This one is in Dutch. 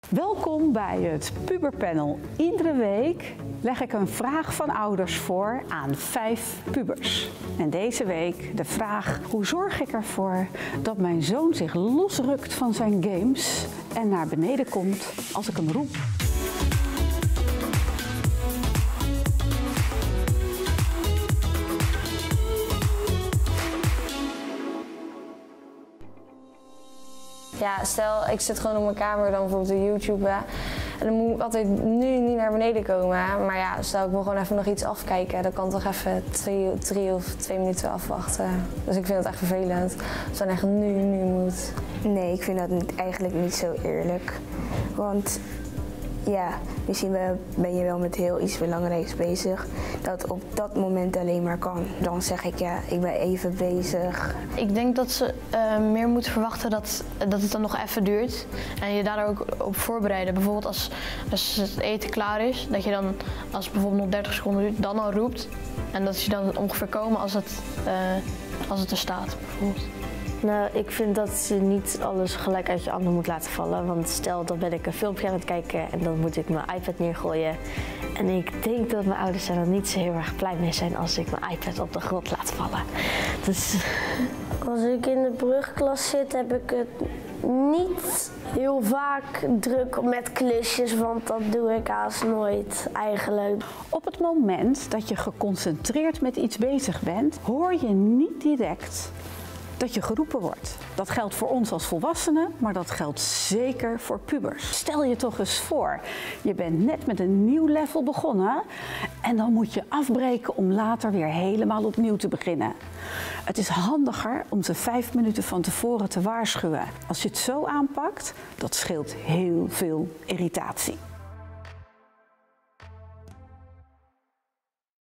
Welkom bij het Puberpanel. Iedere week leg ik een vraag van ouders voor aan 5 pubers. En deze week de vraag: hoe zorg ik ervoor dat mijn zoon zich losrukt van zijn games en naar beneden komt als ik hem roep? Ja, stel ik zit gewoon op mijn kamer dan bijvoorbeeld op YouTube en dan moet ik altijd nu niet naar beneden komen. Maar ja, stel ik wil gewoon even nog iets afkijken, dan kan ik toch even 3 of 2 minuten afwachten. Dus ik vind het echt vervelend als het dan echt nu moet. Nee, ik vind dat eigenlijk niet zo eerlijk. Want ja, misschien ben je wel met heel iets belangrijks bezig dat op dat moment alleen maar kan. Dan zeg ik ja, ik ben even bezig. Ik denk dat ze meer moeten verwachten dat het dan nog even duurt en je daar ook op voorbereiden. Bijvoorbeeld als het eten klaar is, dat je dan, als het bijvoorbeeld nog 30 seconden duurt, dan al roept. En dat je dan ongeveer komen als het er staat, bijvoorbeeld. Nou, ik vind dat je niet alles gelijk uit je handen moet laten vallen. Want stel, dan ben ik een filmpje aan het kijken en dan moet ik mijn iPad neergooien. En ik denk dat mijn ouders er dan niet zo heel erg blij mee zijn als ik mijn iPad op de grond laat vallen. Dus als ik in de brugklas zit, heb ik het niet heel vaak druk met klusjes, want dat doe ik haast nooit eigenlijk. Op het moment dat je geconcentreerd met iets bezig bent, hoor je niet direct dat je geroepen wordt. Dat geldt voor ons als volwassenen, maar dat geldt zeker voor pubers. Stel je toch eens voor, je bent net met een nieuw level begonnen en dan moet je afbreken om later weer helemaal opnieuw te beginnen. Het is handiger om ze 5 minuten van tevoren te waarschuwen. Als je het zo aanpakt, dat scheelt heel veel irritatie.